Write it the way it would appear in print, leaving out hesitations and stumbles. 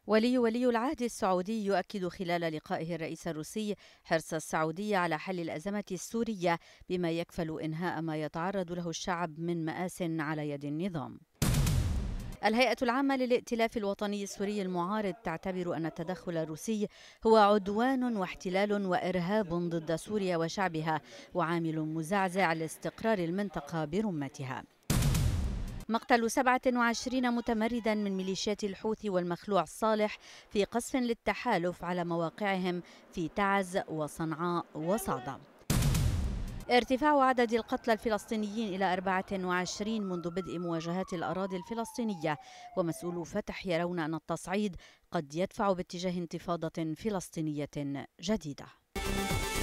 ولي العهد السعودي يؤكد خلال لقائه الرئيس الروسي حرص السعودية على حل الأزمة السورية بما يكفل إنهاء ما يتعرض له الشعب من مآس على يد النظام. الهيئة العامة للائتلاف الوطني السوري المعارض تعتبر أن التدخل الروسي هو عدوان واحتلال وإرهاب ضد سوريا وشعبها وعامل مزعزع لاستقرار المنطقة برمتها. مقتل 27 متمردا من ميليشيات الحوثي والمخلوع صالح في قصف للتحالف على مواقعهم في تعز وصنعاء وصعدة. ارتفاع عدد القتلى الفلسطينيين إلى 24 منذ بدء مواجهات الأراضي الفلسطينية، ومسؤولو فتح يرون أن التصعيد قد يدفع باتجاه انتفاضة فلسطينية جديدة.